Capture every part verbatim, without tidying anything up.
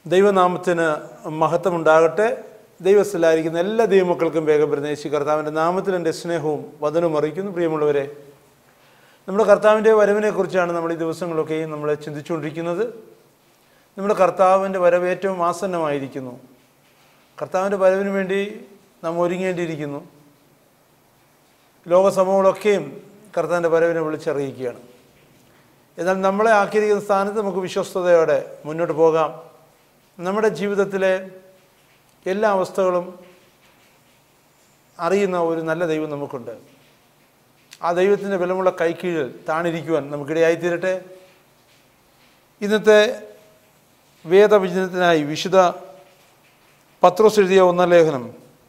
ദൈവനാമത്തിന് മഹത്വമുണ്ടാകട്ടെ. ദൈവസ്ഥലായിരിക്കുന്ന എല്ലാ ദൈവമക്കൾക്കും വേഗം വരുന്ന യേശു കർത്താവിൻ്റെ നാമത്തിൽ എൻ്റെ സ്നേഹവും വന്ദനവും അറിയിക്കുന്നു. പ്രിയമുള്ളവരെ, നമ്മുടെ കർത്താവിൻ്റെ വരവിനെക്കുറിച്ചാണ് നമ്മൾ ഈ ദിവസങ്ങളൊക്കെയും നമ്മൾ ചിന്തിച്ചുകൊണ്ടിരിക്കുന്നത്. നമ്മുടെ കർത്താവിൻ്റെ വരവ് ഏറ്റവും ആസന്നമായിരിക്കുന്നു. കർത്താവിൻ്റെ വരവിന് വേണ്ടി നാം ഒരുങ്ങേണ്ടിയിരിക്കുന്നു. ലോകസമൂഹങ്ങളൊക്കെയും കർത്താവിൻ്റെ വരവിനെ വിളിച്ചറിയിക്കുകയാണ്. എന്നാൽ നമ്മളെ ആക്കിയിരിക്കുന്ന സ്ഥാനത്ത് നമുക്ക് വിശ്വസ്തയോടെ മുന്നോട്ട് പോകാം. നമ്മുടെ ജീവിതത്തിലെ എല്ലാ അവസ്ഥകളും അറിയുന്ന ഒരു നല്ല ദൈവം നമുക്കുണ്ട്. ആ ദൈവത്തിൻ്റെ ബലമുള്ള കൈക്കീഴിൽ താണിരിക്കുവാൻ നമുക്കിടയായിത്തീരട്ടെ. ഇന്നത്തെ വേദവചനത്തിനായി വിശുദ്ധ പത്രോസ് എഴുതിയ ഒന്നാം ലേഖനം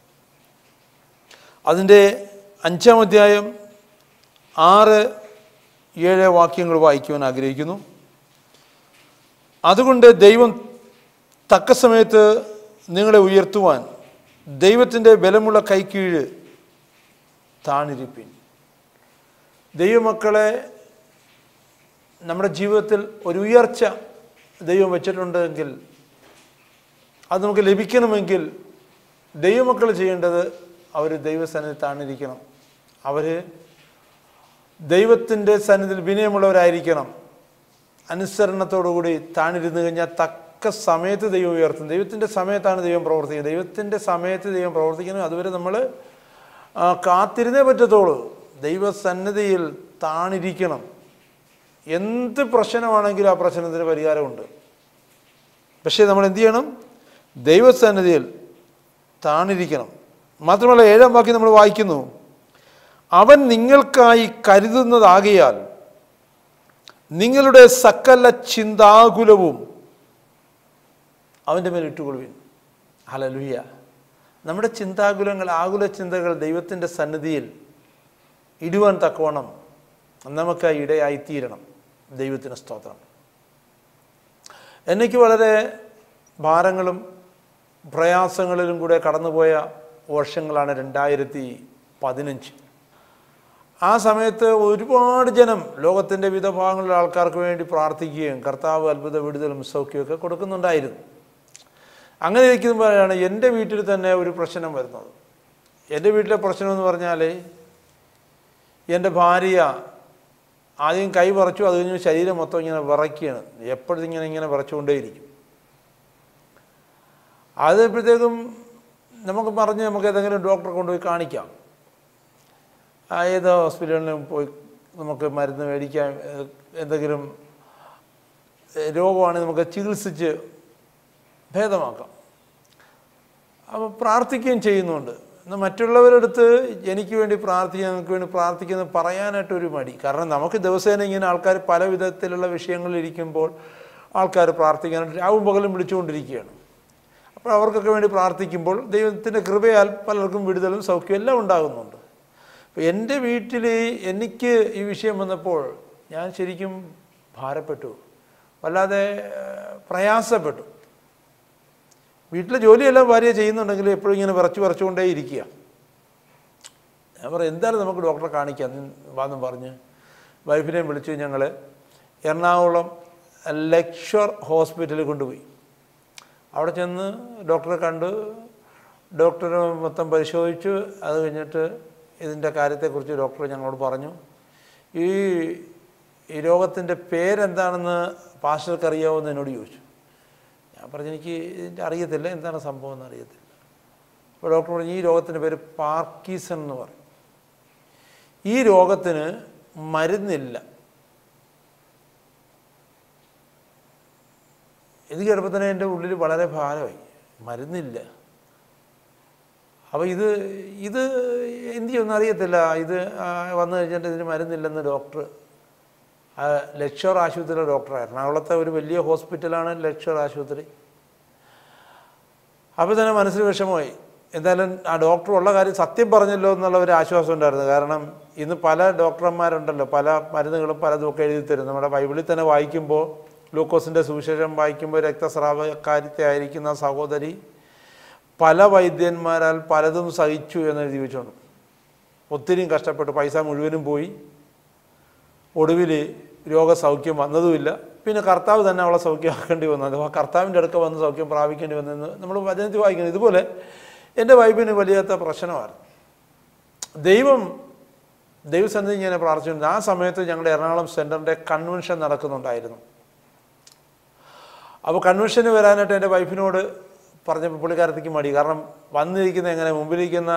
അതിൻ്റെ അഞ്ചാം അധ്യായം ആറ് ഏഴ് വാക്യങ്ങൾ വായിക്കുവാൻ ആഗ്രഹിക്കുന്നു. അതുകൊണ്ട് ദൈവം തക്ക സമയത്ത് നിങ്ങളെ ഉയർത്തുവാൻ ദൈവത്തിൻ്റെ ബലമുള്ള കൈക്കീഴ് താണിരിപ്പിൻ. ദൈവമക്കളെ, നമ്മുടെ ജീവിതത്തിൽ ഒരു ഉയർച്ച ദൈവം വെച്ചിട്ടുണ്ടെങ്കിൽ അത് നമുക്ക് ലഭിക്കണമെങ്കിൽ ദൈവമക്കൾ ചെയ്യേണ്ടത് അവർ ദൈവസന്നിധി താണിരിക്കണം. അവർ ദൈവത്തിൻ്റെ സന്നിധിയിൽ വിനയമുള്ളവരായിരിക്കണം. അനുസരണത്തോടുകൂടി താണിരുന്നു കഴിഞ്ഞാൽ തക്ക സമയത്ത് ദൈവം ഉയർത്തും. ദൈവത്തിൻ്റെ സമയത്താണ് ദൈവം പ്രവർത്തിക്കുന്നത്. ദൈവത്തിൻ്റെ സമയത്ത് ദൈവം പ്രവർത്തിക്കുന്നത്. അതുവരെ നമ്മൾ കാത്തിരുന്നേ പറ്റത്തുള്ളൂ. ദൈവസന്നിധിയിൽ താണിരിക്കണം. എന്ത് പ്രശ്നമാണെങ്കിലും ആ പ്രശ്നത്തിന് പരിഹാരമുണ്ട്. പക്ഷേ നമ്മൾ എന്ത് ചെയ്യണം? ദൈവസന്നിധിയിൽ താണിരിക്കണം. മാത്രമല്ല, ഏഴാം വാക്യം നമ്മൾ വായിക്കുന്നു, അവൻ നിങ്ങൾക്കായി കരുതുന്നതാകയാൽ നിങ്ങളുടെ സകല ചിന്താകുലവും അവൻ്റെ മേൽ ഇട്ടുകൊള്ളുവിൻ. ഹല്ലേലൂയ. നമ്മുടെ ചിന്താകുലങ്ങൾ, ആകുല ചിന്തകൾ ദൈവത്തിൻ്റെ സന്നിധിയിൽ ഇടുവാൻ തക്കവണ്ണം നമുക്ക് ഇടയായിത്തീരണം. ദൈവത്തിന് സ്തോത്രം. എനിക്ക് വളരെ ഭാരങ്ങളും പ്രയാസങ്ങളിലും കൂടെ കടന്നുപോയ വർഷങ്ങളാണ് രണ്ടായിരത്തി പതിനഞ്ച്. ആ സമയത്ത് ഒരുപാട് ജനം ലോകത്തിൻ്റെ വിവിധ ഭാഗങ്ങളിലെ ആൾക്കാർക്ക് വേണ്ടി പ്രാർത്ഥിക്കുകയും കർത്താവ് അത്ഭുത വിടുതലും സൗഖ്യമൊക്കെ കൊടുക്കുന്നുണ്ടായിരുന്നു. അങ്ങനെ ഇരിക്കുമ്പോഴാണ് എൻ്റെ വീട്ടിൽ തന്നെ ഒരു പ്രശ്നം വരുന്നത്. എൻ്റെ വീട്ടിലെ പ്രശ്നമെന്ന് പറഞ്ഞാൽ, എൻ്റെ ഭാര്യ ആദ്യം കൈ വിറച്ചു, അത് കഴിഞ്ഞ് ശരീരം മൊത്തം ഇങ്ങനെ വിറയ്ക്കുകയാണ്. എപ്പോഴും ഇങ്ങനെ ഇങ്ങനെ വിറച്ചുകൊണ്ടേയിരിക്കും. അത് എപ്പോഴത്തേക്കും നമുക്ക് പറഞ്ഞ് നമുക്ക് ഏതെങ്കിലും ഡോക്ടറെ കൊണ്ടുപോയി കാണിക്കാം. ഏത് ഹോസ്പിറ്റലിലും പോയി നമുക്ക് മരുന്ന് മേടിക്കാം. എന്തെങ്കിലും രോഗമാണെങ്കിൽ നമുക്ക് ചികിത്സിച്ച് ഭേദമാക്കാം. അപ്പോൾ പ്രാർത്ഥിക്കുകയും ചെയ്യുന്നുണ്ട്. എന്നാൽ മറ്റുള്ളവരടുത്ത് എനിക്ക് വേണ്ടി പ്രാർത്ഥിക്കുക, നമുക്ക് വേണ്ടി പ്രാർത്ഥിക്കുന്നത് പറയാനായിട്ടൊരു മടി. കാരണം നമുക്ക് ദിവസേന ഇങ്ങനെ ആൾക്കാർ പല വിധത്തിലുള്ള വിഷയങ്ങളിലിരിക്കുമ്പോൾ ആൾക്കാർ പ്രാർത്ഥിക്കാനായിട്ട് രാവും പകലും വിളിച്ചുകൊണ്ടിരിക്കുകയാണ്. അപ്പോൾ അവർക്കൊക്കെ വേണ്ടി പ്രാർത്ഥിക്കുമ്പോൾ ദൈവത്തിൻ്റെ കൃപയാൽ പലർക്കും വിടുതലും സൗഖ്യവും എല്ലാം ഉണ്ടാകുന്നുണ്ട്. അപ്പോൾ എൻ്റെ വീട്ടിൽ എനിക്ക് ഈ വിഷയം വന്നപ്പോൾ ഞാൻ ശരിക്കും ഭാരപ്പെട്ടു, വല്ലാതെ പ്രയാസപ്പെട്ടു. വീട്ടിലെ ജോലിയെല്ലാം ഭാര്യ ചെയ്യുന്നുണ്ടെങ്കിൽ എപ്പോഴും ഇങ്ങനെ വിറച്ച് വിറച്ചുകൊണ്ടേ ഇരിക്കുക. ഞാൻ പറയും, എന്തായാലും നമുക്ക് ഡോക്ടറെ കാണിക്കാം വാന്നും പറഞ്ഞ് വൈഫിനെയും വിളിച്ച് ഞങ്ങൾ എറണാകുളം ലക്ഷർ ഹോസ്പിറ്റലിൽ കൊണ്ടുപോയി. അവിടെ ചെന്ന് ഡോക്ടറെ കണ്ട് ഡോക്ടർ മൊത്തം പരിശോധിച്ചു. അത് കഴിഞ്ഞിട്ട് ഇതിൻ്റെ കാര്യത്തെക്കുറിച്ച് ഡോക്ടർ ഞങ്ങളോട് പറഞ്ഞു. ഈ ഈ രോഗത്തിൻ്റെ പേരെന്താണെന്ന് പാസ്റ്റർക്ക് അറിയാമെന്ന് എന്നോട് ചോദിച്ചു. ഞാൻ പറഞ്ഞു, എനിക്ക് ഇതിൻ്റെ അറിയത്തില്ല, എന്താണ് സംഭവം എന്ന് അറിയത്തില്ല. അപ്പോൾ ഡോക്ടർ പറഞ്ഞു, ഈ രോഗത്തിൻ്റെ പേര് പാർക്കിൻസൺ എന്ന് പറയും. ഈ രോഗത്തിന് മരുന്നില്ല. ഇത് കേട്ടപ്പോൾ തന്നെ എൻ്റെ ഉള്ളിൽ വളരെ ഭാരമായി. മരുന്നില്ല. അപ്പോൾ ഇത് ഇത് എന്ത് ചെയ്യുമെന്ന് അറിയത്തില്ല. ഇത് വന്നു കഴിഞ്ഞിട്ട് ഇതിന് മരുന്നില്ലെന്ന് ഡോക്ടർ, ലക്ഷർ ആശുപത്രിയിലെ ഡോക്ടർ, എറണാകുളത്തെ ഒരു വലിയ ഹോസ്പിറ്റലാണ് ലക്ഷർ ആശുപത്രി. അപ്പോൾ തന്നെ മനസ്സിൽ വിഷമമായി. എന്തായാലും ആ ഡോക്ടർ ഉള്ള കാര്യം സത്യം പറഞ്ഞല്ലോ എന്നുള്ള ഒരു ആശ്വാസം ഉണ്ടായിരുന്നു. കാരണം ഇന്ന് പല ഡോക്ടർമാരുണ്ടല്ലോ, പല മരുന്നുകളും പലതുമൊക്കെ എഴുതി തരും. നമ്മുടെ ബൈബിളിൽ തന്നെ വായിക്കുമ്പോൾ, ലൂക്കോസിൻ്റെ സുവിശേഷം വായിക്കുമ്പോൾ, രക്തസ്രാവക്കാരിത്തെ ആയിരിക്കുന്ന സഹോദരി പല വൈദ്യന്മാരാൽ പലതും സഹിച്ചു എന്ന് എഴുതി വെച്ചോണ്ട് ഒത്തിരിയും കഷ്ടപ്പെട്ടു. പൈസ മുഴുവനും പോയി. ഒടുവിൽ രോഗസൗഖ്യം വന്നതുമില്ല. പിന്നെ കർത്താവ് തന്നെ അവളെ സൗഖ്യമാക്കേണ്ടി വന്നു. അഥവാ കർത്താവിൻ്റെ അടുക്ക വന്ന് സൗഖ്യം പ്രാപിക്കേണ്ടി വന്നെന്ന് നമ്മൾ വചനത്തിൽ വായിക്കുന്നത്. ഇതുപോലെ എൻ്റെ വൈഫിന് വലിയാത്ത പ്രശ്നമായിരുന്നു. ദൈവം ദൈവസന്നിധി ഇങ്ങനെ പ്രാർത്ഥിച്ചിട്ടുണ്ട്. ആ സമയത്ത് ഞങ്ങളുടെ എറണാകുളം സെൻറ്ററിൻ്റെ കൺവെൻഷൻ നടക്കുന്നുണ്ടായിരുന്നു. അപ്പോൾ കൺവെൻഷന് വരാനായിട്ട് എൻ്റെ വൈഫിനോട് പറഞ്ഞപ്പോൾ പുള്ളിക്കാരത്തേക്ക് മടി. കാരണം വന്നിരിക്കുന്ന എങ്ങനെ മുമ്പിലിരിക്കുന്ന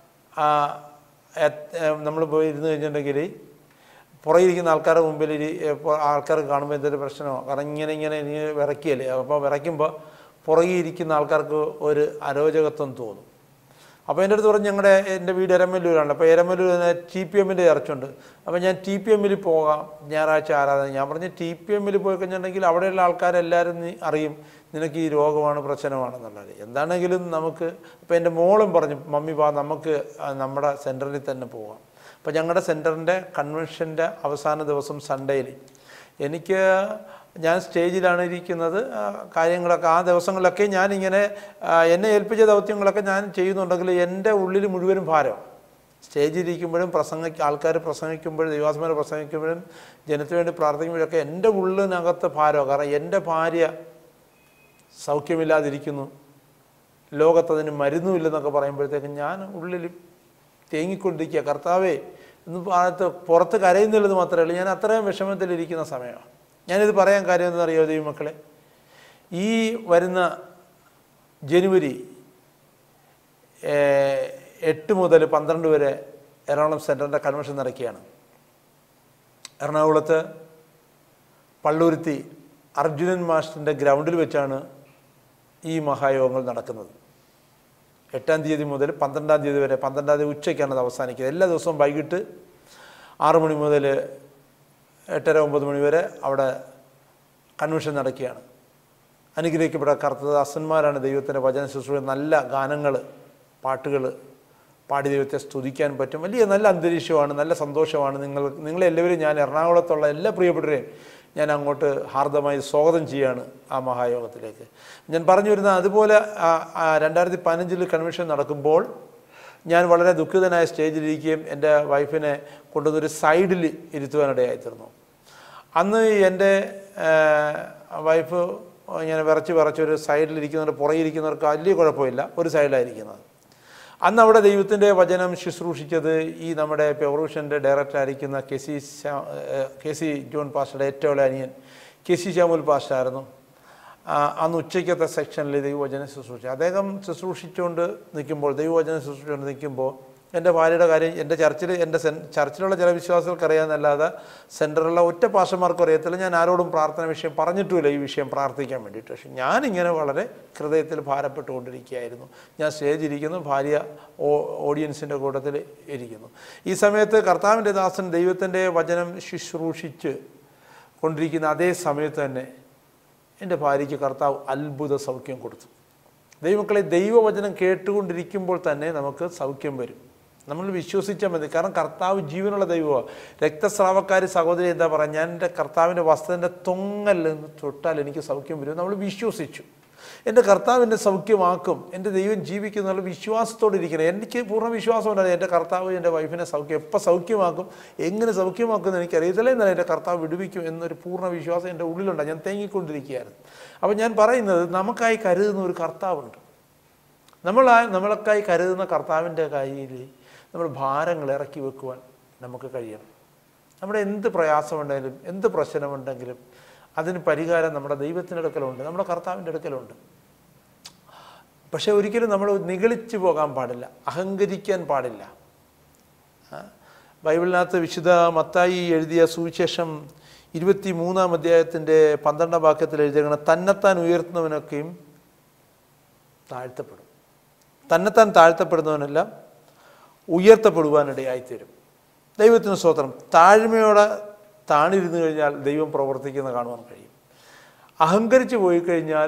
നമ്മൾ പോയി ഇരുന്ന് കഴിഞ്ഞിട്ടുണ്ടെങ്കിൽ പുറകിരിക്കുന്ന ആൾക്കാരുടെ മുമ്പിൽ ആൾക്കാർ കാണുമ്പോൾ എന്തൊരു പ്രശ്നമോ. കാരണം ഇങ്ങനെ ഇങ്ങനെ ഇനി വിറയ്ക്കുകയല്ലേ. അപ്പോൾ വിറയ്ക്കുമ്പോൾ പുറകിരിക്കുന്ന ആൾക്കാർക്ക് ഒരു അരോചകത്വം തോന്നും. അപ്പോൾ എൻ്റെ അടുത്ത് പറഞ്ഞ് ഞങ്ങളുടെ എൻ്റെ വീട് എരമല്ലൂരാണ്. അപ്പോൾ എരമല്ലൂർ ടി പി എമ്മിൻ്റെ ചർച്ചുണ്ട്. അപ്പോൾ ഞാൻ ടി പി എമ്മിൽ പോകാം ഞായറാഴ്ച ആരാധന. ഞാൻ പറഞ്ഞ് ടി പി എമ്മിൽ പോയി കഴിഞ്ഞിട്ടുണ്ടെങ്കിൽ അവിടെയുള്ള ആൾക്കാരെല്ലാവരും അറിയും നിനക്ക് ഈ രോഗമാണ് പ്രശ്നമാണെന്നുള്ളത്. എന്താണെങ്കിലും നമുക്ക് ഇപ്പോൾ എൻ്റെ മോളും പറഞ്ഞു മമ്മി വാ നമുക്ക് നമ്മുടെ സെൻറ്ററിൽ തന്നെ പോകാം. അപ്പോൾ ഞങ്ങളുടെ സെൻറ്ററിൻ്റെ കൺവെൻഷൻ്റെ അവസാന ദിവസം സൺഡേയിൽ എനിക്ക് ഞാൻ സ്റ്റേജിലാണ് ഇരിക്കുന്നത്. കാര്യങ്ങളൊക്കെ ആ ദിവസങ്ങളിലൊക്കെ ഞാനിങ്ങനെ എന്നെ ഏൽപ്പിച്ച ദൗത്യങ്ങളൊക്കെ ഞാൻ ചെയ്യുന്നുണ്ടെങ്കിൽ എൻ്റെ ഉള്ളിൽ മുഴുവനും ഭാരം. സ്റ്റേജിലിരിക്കുമ്പോഴും പ്രസംഗ ആൾക്കാർ പ്രസംഗിക്കുമ്പോഴും ദൈവാത്മാരെ പ്രസംഗിക്കുമ്പോഴും ജനത്തിന് വേണ്ടി പ്രാർത്ഥിക്കുമ്പോഴൊക്കെ എൻ്റെ ഉള്ളിനകത്ത് ഭാരമാണ്. കാരണം എൻ്റെ ഭാര്യ സൗഖ്യമില്ലാതിരിക്കുന്നു, ലോകത്തതിന് മരുന്നുമില്ലെന്നൊക്കെ പറയുമ്പോഴത്തേക്കും ഞാൻ ഉള്ളിൽ തേങ്ങിക്കൊണ്ടിരിക്കുക. കർത്താവേ എന്ന് ഭാഗത്ത് പുറത്ത് കരയുന്നില്ലെന്ന് മാത്രമേ ഉള്ളൂ. ഞാൻ അത്രയും വിഷമത്തിലിരിക്കുന്ന സമയമാണ്. ഞാനിത് പറയാൻ കാര്യം എന്താണെന്നറിയോ ദൈവമക്കളെ? ഈ വരുന്ന ജനുവരി എട്ട് മുതൽ പന്ത്രണ്ട് വരെ എറണാകുളം സെൻറ്ററിൻ്റെ കൺവെൻഷൻ നടക്കുകയാണ്. എറണാകുളത്ത് പള്ളുരുത്തി അർജുനൻ മാസ്റ്ററിൻ്റെ ഗ്രൗണ്ടിൽ വെച്ചാണ് ഈ മഹായോഗങ്ങൾ നടക്കുന്നത്. എട്ടാം തീയതി മുതൽ പന്ത്രണ്ടാം തീയതി വരെ. പന്ത്രണ്ടാം തീയതി ഉച്ചയ്ക്കാണ് അത് അവസാനിക്കുന്നത്. എല്ലാ ദിവസവും വൈകിട്ട് ആറ് മണി മുതൽ എട്ടര ഒമ്പത് മണി വരെ അവിടെ കൺവെൻഷൻ നടക്കുകയാണ്. അനുഗ്രഹിക്കപ്പെട്ട കർത്തദാസന്മാരാണ് ദൈവത്തിൻ്റെ വചന ശുശ്രൂഷ. നല്ല ഗാനങ്ങൾ, പാട്ടുകൾ പാടി ദൈവത്തെ സ്തുതിക്കാൻ പറ്റും. വലിയ നല്ല അന്തരീക്ഷമാണ്, നല്ല സന്തോഷമാണ്. നിങ്ങൾ നിങ്ങളെല്ലാവരും ഞാൻ എറണാകുളത്തുള്ള എല്ലാ പ്രിയപ്പെട്ടവരെയും ഞാൻ അങ്ങോട്ട് ഹാർദമായി സ്വാഗതം ചെയ്യുകയാണ് ആ മഹായോഗത്തിലേക്ക്. ഞാൻ പറഞ്ഞു വരുന്ന അതുപോലെ രണ്ടായിരത്തി പതിനഞ്ചിൽ കൺവെൻഷൻ നടക്കുമ്പോൾ ഞാൻ വളരെ ദുഃഖിതനായ സ്റ്റേജിലിരിക്കുകയും എൻ്റെ വൈഫിനെ കൊണ്ടുവന്നൊരു സൈഡിൽ ഇരുത്തുവാനിടയായിത്തീർന്നു. അന്ന് എൻ്റെ വൈഫ് ഇങ്ങനെ വിറച്ച് വിറച്ചൊരു സൈഡിലിരിക്കുന്നവർ പുറകിരിക്കുന്നവർക്ക് വലിയ കുഴപ്പമില്ല, ഒരു സൈഡിലായിരിക്കുന്നത്. അന്ന് അവിടെ ദൈവത്തിൻ്റെ വചനം ശുശ്രൂഷിച്ചത് ഈ നമ്മുടെ പവർവിഷൻ്റെ ഡയറക്ടറായിരിക്കുന്ന K C K C John പാസ്റ്ററുടെ ഏറ്റവും അനിയൻ കെ സി ശ്യാമുൽ പാസ്റ്ററായിരുന്നു. അന്ന് ഉച്ചയ്ക്കത്തെ സെക്ഷനിൽ ദൈവവചനം ശുശ്രൂഷിച്ചു. അദ്ദേഹം ശുശ്രൂഷിച്ചുകൊണ്ട് നിൽക്കുമ്പോൾ ദൈവവചനം ശുശ്രൂഷിച്ചുകൊണ്ട് നിൽക്കുമ്പോൾ എൻ്റെ ഭാര്യയുടെ കാര്യം എൻ്റെ ചർച്ചിൽ എൻ്റെ സെൻ ചർച്ചിലുള്ള ചില വിശ്വാസികൾക്ക് അറിയാമെന്നല്ലാതെ സെൻറ്ററിലുള്ള ഒറ്റ പാസ്റ്റർമാർക്കും അറിയത്തില്ല. ഞാൻ ആരോടും പ്രാർത്ഥന വിഷയം പറഞ്ഞിട്ടുമില്ല ഈ വിഷയം പ്രാർത്ഥിക്കാൻ വേണ്ടിയിട്ട്. പക്ഷേ ഞാനിങ്ങനെ വളരെ ഹൃദയത്തിൽ ഭാരപ്പെട്ടുകൊണ്ടിരിക്കുകയായിരുന്നു. ഞാൻ സ്റ്റേജിരിക്കുന്നു, ഭാര്യ ഓഡിയൻസിൻ്റെ കൂട്ടത്തിൽ ഇരിക്കുന്നു. ഈ സമയത്ത് കർത്താവിൻ്റെ ദാസൻ ദൈവത്തിൻ്റെ വചനം ശുശ്രൂഷിച്ച് കൊണ്ടിരിക്കുന്ന അതേ സമയത്ത് തന്നെ എൻ്റെ ഭാര്യയ്ക്ക് കർത്താവ് അത്ഭുത സൗഖ്യം കൊടുത്തു. ദൈവമക്കളെ, ദൈവവചനം കേട്ടുകൊണ്ടിരിക്കുമ്പോൾ തന്നെ നമുക്ക് സൗഖ്യം വരും. നമ്മൾ വിശ്വസിച്ചാൽ മതി. കാരണം കർത്താവ് ജീവനുള്ള ദൈവമാണ്. രക്തസ്രാവക്കാരി സഹോദരി എന്താ പറയുക, ഞാൻ എൻ്റെ കർത്താവിൻ്റെ വസ്ത്രത്തിൻ്റെ തൊങ്ങൽ തൊട്ടാൽ എനിക്ക് സൗഖ്യം വരും. നമ്മൾ വിശ്വസിച്ചു. എൻ്റെ കർത്താവിൻ്റെ സൗഖ്യമാക്കും, എൻ്റെ ദൈവം ജീവിക്കുന്നുള്ള വിശ്വാസത്തോടെ ഇരിക്കണം. എനിക്ക് പൂർണ്ണ വിശ്വാസം ഉണ്ടായിരുന്നു എൻ്റെ കർത്താവ് എൻ്റെ വൈഫിനെ സൗഖ്യം എപ്പോൾ സൗഖ്യമാക്കും, എങ്ങനെ സൗഖ്യമാക്കുമെന്ന് എനിക്കറിയത്തില്ല, എന്നാലും എൻ്റെ കർത്താവ് വിടുവിക്കും എന്നൊരു പൂർണ്ണ വിശ്വാസം എൻ്റെ ഉള്ളിലുണ്ട്. ഞാൻ തേങ്ങിക്കൊണ്ടിരിക്കുകയായിരുന്നു. അപ്പോൾ ഞാൻ പറയുന്നത്, നമുക്കായി കരുതുന്ന ഒരു കർത്താവുണ്ട്. നമ്മളായി നമ്മളൊക്കായി കരുതുന്ന കർത്താവിൻ്റെ കയ്യിൽ നമ്മൾ ഭാരങ്ങൾ ഇറക്കി വെക്കുവാൻ നമുക്ക് കഴിയണം. നമ്മുടെ എന്ത് പ്രയാസമുണ്ടെങ്കിലും എന്ത് പ്രശ്നമുണ്ടെങ്കിലും അതിന് പരിഹാരം നമ്മുടെ ദൈവത്തിൻ്റെ അടുക്കലുണ്ട്, നമ്മുടെ കർത്താവിൻ്റെ അടുക്കലുണ്ട്. പക്ഷേ ഒരിക്കലും നമ്മൾ നിഗളിച്ചു പോകാൻ പാടില്ല, അഹങ്കരിക്കാൻ പാടില്ല. ബൈബിളിനകത്ത് വിശുദ്ധ മത്തായി എഴുതിയ സുവിശേഷം ഇരുപത്തി മൂന്നാം അധ്യായത്തിൻ്റെ പന്ത്രണ്ടാം വാക്യത്തിൽ എഴുതിയേക്കണം, തന്നെത്താൻ ഉയർത്തുന്നവനൊക്കെയും താഴ്ത്തപ്പെടും, തന്നെത്താൻ താഴ്ത്തപ്പെടുന്നവനെല്ലാം ഉയർത്തപ്പെടുവാനിടയായിത്തീരും. ദൈവത്തിന് സ്തോത്രം. താഴ്മയോടെ താണിരുന്നു കഴിഞ്ഞാൽ ദൈവം പ്രവർത്തിക്കുന്ന കാണുവാൻ കഴിയും. അഹങ്കരിച്ച് പോയി കഴിഞ്ഞാൽ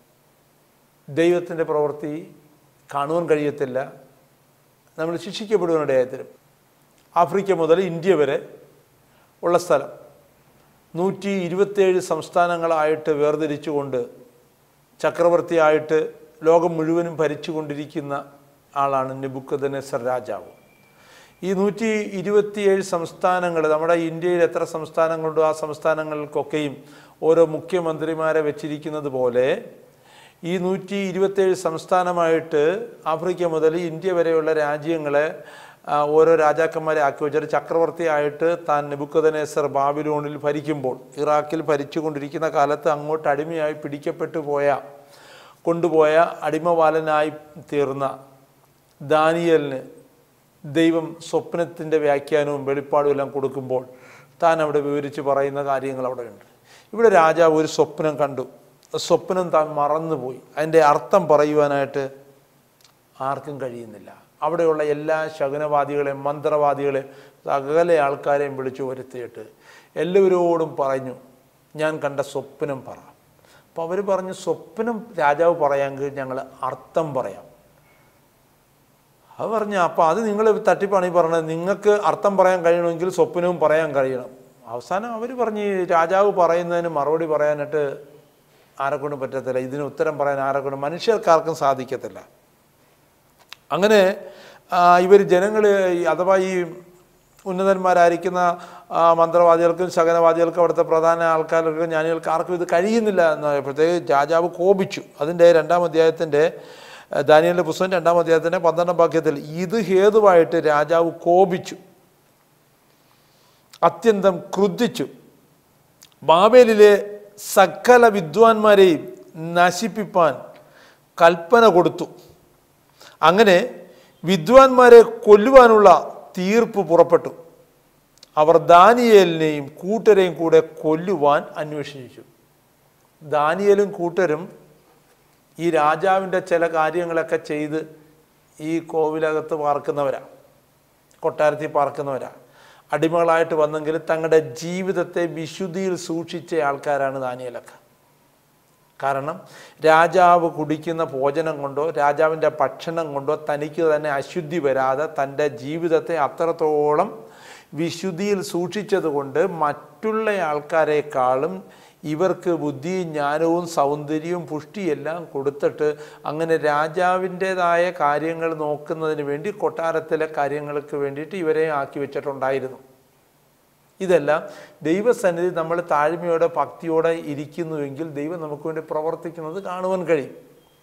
ദൈവത്തിൻ്റെ പ്രവൃത്തി കാണുവാൻ കഴിയത്തില്ല, നമ്മൾ ശിക്ഷിക്കപ്പെടുവാനിടയായിത്തീരും. ആഫ്രിക്ക മുതൽ ഇന്ത്യ വരെ ഉള്ള സ്ഥലം നൂറ്റി ഇരുപത്തേഴ് സംസ്ഥാനങ്ങളായിട്ട് വേർതിരിച്ചുകൊണ്ട് ചക്രവർത്തിയായിട്ട് ലോകം മുഴുവനും ഭരിച്ചുകൊണ്ടിരിക്കുന്ന ആളാണ് നെബൂഖദ്നേസർ രാജാവ്. ഈ നൂറ്റി ഇരുപത്തിയേഴ് സംസ്ഥാനങ്ങൾ, നമ്മുടെ ഇന്ത്യയിൽ എത്ര സംസ്ഥാനങ്ങളുണ്ടോ ആ സംസ്ഥാനങ്ങൾക്കൊക്കെയും ഓരോ മുഖ്യമന്ത്രിമാരെ വെച്ചിരിക്കുന്നത് പോലെ ഈ നൂറ്റി ഇരുപത്തേഴ് സംസ്ഥാനമായിട്ട് ആഫ്രിക്ക മുതൽ ഇന്ത്യ വരെയുള്ള രാജ്യങ്ങളെ ഓരോ രാജാക്കന്മാരെ ആക്കി വെച്ചൊരു ചക്രവർത്തിയായിട്ട് താൻ നെബൂഖദ്നേസർ ബാബിലോണിൽ ഭരിക്കുമ്പോൾ, ഇറാഖിൽ ഭരിച്ചുകൊണ്ടിരിക്കുന്ന കാലത്ത് അങ്ങോട്ട് അടിമയായി പിടിക്കപ്പെട്ടു പോയ കൊണ്ടുപോയ അടിമവാലനായി തീർന്ന ദാനിയേലിന് ദൈവം സ്വപ്നത്തിൻ്റെ വ്യാഖ്യാനവും വെളിപ്പാടും എല്ലാം കൊടുക്കുമ്പോൾ താൻ അവിടെ വിവരിച്ച് പറയുന്ന കാര്യങ്ങൾ അവിടെ ഉണ്ട്. ഇവിടെ രാജാവ് ഒരു സ്വപ്നം കണ്ടു. സ്വപ്നം താൻ മറന്നുപോയി. അതിൻ്റെ അർത്ഥം പറയുവാനായിട്ട് ആർക്കും കഴിയുന്നില്ല. അവിടെയുള്ള എല്ലാ ശകുനവാദികളെയും മന്ത്രവാദികളെയും സകല ആൾക്കാരെയും വിളിച്ചു വരുത്തിയിട്ട് എല്ലാവരോടും പറഞ്ഞു, ഞാൻ കണ്ട സ്വപ്നം പറ. അപ്പോൾ അവർ പറഞ്ഞു, സ്വപ്നം രാജാവ് പറയാമെങ്കിൽ ഞങ്ങൾ അർത്ഥം പറയാം. അത് പറഞ്ഞു, അപ്പോൾ അത് നിങ്ങൾ തട്ടിപ്പാണ് ഈ പറഞ്ഞത്, നിങ്ങൾക്ക് അർത്ഥം പറയാൻ കഴിയണമെങ്കിൽ സ്വപ്നവും പറയാൻ കഴിയണം. അവസാനം അവർ പറഞ്ഞ് രാജാവ് പറയുന്നതിന് മറുപടി പറയാനായിട്ട് ആരെക്കൊണ്ടും പറ്റത്തില്ല, ഇതിന് ഉത്തരം പറയാൻ ആരെക്കൊണ്ടും മനുഷ്യർക്കാർക്കും സാധിക്കത്തില്ല. അങ്ങനെ ഇവർ ജനങ്ങൾ അഥവാ ഈ ഉന്നതന്മാരായിരിക്കുന്ന മന്ത്രവാദികൾക്കും ശകനവാദികൾക്കും അവിടുത്തെ പ്രധാന ആൾക്കാർക്കും ജ്ഞാനികൾക്ക് ആർക്കും ഇത് കഴിയുന്നില്ല എന്ന് പറയുമ്പോഴത്തേക്ക് രാജാവ് കോപിച്ചു. അതിൻ്റെ രണ്ടാം അധ്യായത്തിൻ്റെ ദാനിയേലിൻ്റെ പുസ്തകം രണ്ടാം അധ്യായത്തിൻ്റെ പന്ത്രണ്ടാം വാക്യത്തിൽ ഇത് ഹേതുവായിട്ട് രാജാവ് കോപിച്ചു, അത്യന്തം ക്രുദ്ധിച്ചു, ബാബേലിലെ സകല വിദ്വാൻമാരെയും നശിപ്പിപ്പാൻ കൽപ്പന കൊടുത്തു. അങ്ങനെ വിദ്വാൻമാരെ കൊല്ലുവാനുള്ള തീർപ്പ് പുറപ്പെട്ടു. അവർ ദാനിയേലിനെയും കൂട്ടരെയും കൂടെ കൊല്ലുവാൻ അന്വേഷിച്ചു. ദാനിയേലും കൂട്ടരും ഈ രാജാവിൻ്റെ ചില കാര്യങ്ങളൊക്കെ ചെയ്ത് ഈ കോവിലകത്ത് പാർക്കുന്നവരാണ്, കൊട്ടാരത്തിൽ പാർക്കുന്നവരാണ്. അടിമകളായിട്ട് വന്നെങ്കിൽ തങ്ങളുടെ ജീവിതത്തെ വിശുദ്ധിയിൽ സൂക്ഷിച്ച ആൾക്കാരാണ് ദാനിയേലൊക്കെ. കാരണം രാജാവ് കുടിക്കുന്ന ഭോജനം കൊണ്ടോ രാജാവിൻ്റെ ഭക്ഷണം കൊണ്ടോ തനിക്ക് തന്നെ അശുദ്ധി വരാതെ തൻ്റെ ജീവിതത്തെ അത്രത്തോളം വിശുദ്ധിയിൽ സൂക്ഷിച്ചതുകൊണ്ട് മറ്റുള്ള ആൾക്കാരെക്കാളും ഇവർക്ക് ബുദ്ധിയും ജ്ഞാനവും സൗന്ദര്യവും പുഷ്ടിയെല്ലാം കൊടുത്തിട്ട് അങ്ങനെ രാജാവിൻ്റേതായ കാര്യങ്ങൾ നോക്കുന്നതിന് വേണ്ടി കൊട്ടാരത്തിലെ കാര്യങ്ങൾക്ക് വേണ്ടിയിട്ട് ഇവരെ ആക്കി വെച്ചിട്ടുണ്ടായിരുന്നു. ഇതെല്ലാം ദൈവസന്നിധി നമ്മൾ താഴ്മയോടെ ഭക്തിയോടെ ഇരിക്കുന്നുവെങ്കിൽ ദൈവം നമുക്ക് വേണ്ടി പ്രവർത്തിക്കുന്നത് കാണുവാൻ കഴിയും.